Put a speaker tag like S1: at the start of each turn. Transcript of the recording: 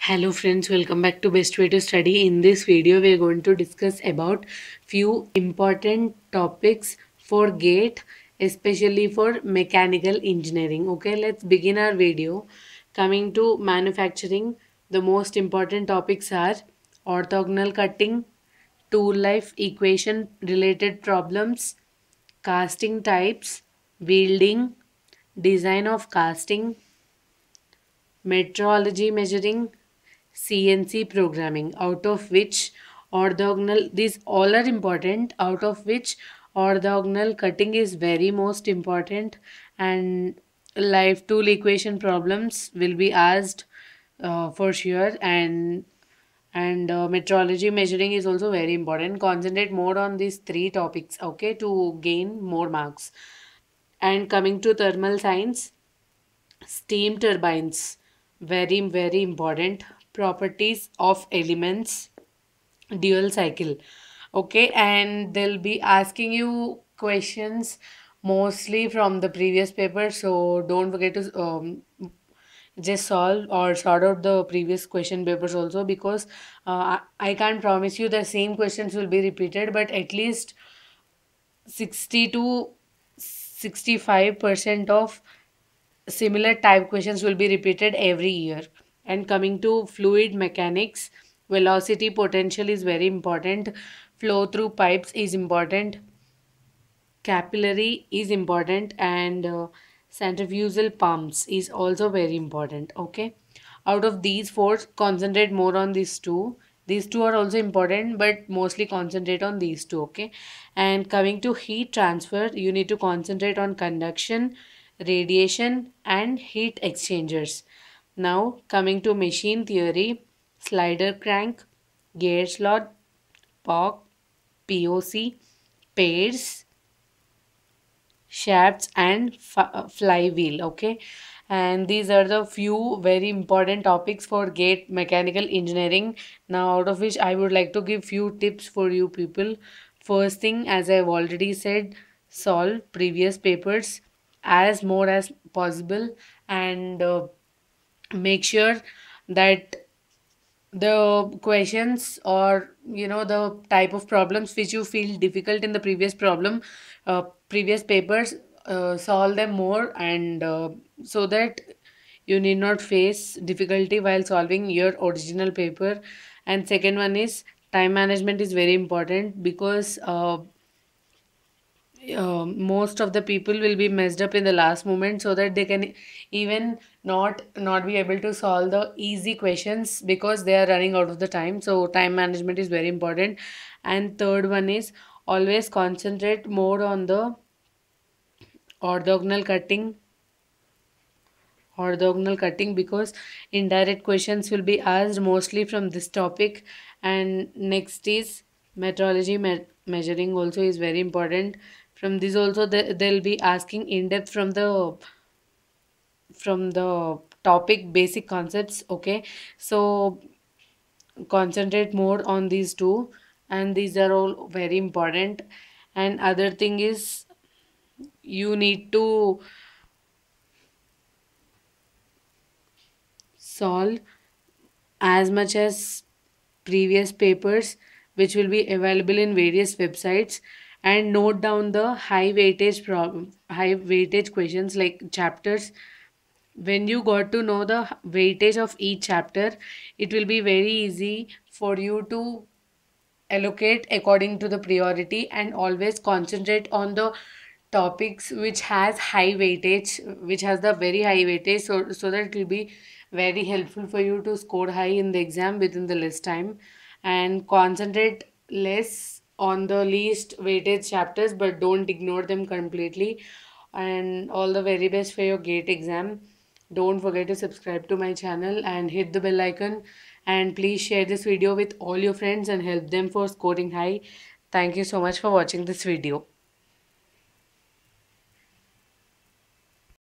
S1: Hello friends, welcome back to Best Way to Study. In this video, we are going to discuss about few important topics for GATE, especially for mechanical engineering. Okay, let's begin our video. Coming to manufacturing, the most important topics are orthogonal cutting, tool life equation related problems, casting types, welding, design of casting, metrology measuring, CNC programming, out of which these all are important, out of which orthogonal cutting is very most important, and life tool equation problems will be asked for sure, and metrology measuring is also very important. Concentrate more on these three topics, okay, to gain more marks. And coming to thermal science, steam turbines, very important. Properties of elements, dual cycle. Okay, and they'll be asking you questions mostly from the previous paper, so don't forget to just solve or sort out the previous question papers also, because I can't promise you the same questions will be repeated, but at least 60 to 65% of similar type questions will be repeated every year. And coming to fluid mechanics, velocity potential is very important, flow through pipes is important, capillary is important, and centrifugal pumps is also very important. Okay, out of these four, concentrate more on these two are also important, but mostly concentrate on these two. Okay, and coming to heat transfer, you need to concentrate on conduction, radiation, and heat exchangers. Now coming to machine theory, slider crank, gear slot, POC, POC, pairs, shafts, and flywheel. Okay, and these are the few very important topics for gate mechanical engineering. Now, out of which I would like to give few tips for you people. First thing, as I've already said, solve previous papers as more as possible, and make sure that the questions, or the type of problems which you feel difficult in the previous papers, solve them more, and so that you need not face difficulty while solving your original paper. And second one is, time management is very important, because most of the people will be messed up in the last moment, so that they can even not be able to solve the easy questions because they are running out of the time. So time management is very important. And third one is, always concentrate more on the orthogonal cutting orthogonal cutting, because indirect questions will be asked mostly from this topic. And next is metrology measuring also is very important. From this also, they'll be asking in depth from the topic basic concepts. Okay, so concentrate more on these two, and these are all very important. And other thing is, you need to solve as much as previous papers which will be available in various websites, and note down the high weightage questions like chapters. When you got to know the weightage of each chapter, it will be very easy for you to allocate according to the priority, and always concentrate on the topics which has the very high weightage, so that it will be very helpful for you to score high in the exam within the less time. And concentrate less on the least weightage chapters, but don't ignore them completely. And all the very best for your gate exam. Don't forget to subscribe to my channel and hit the bell icon. And please share this video with all your friends and help them for scoring high. Thank you so much for watching this video.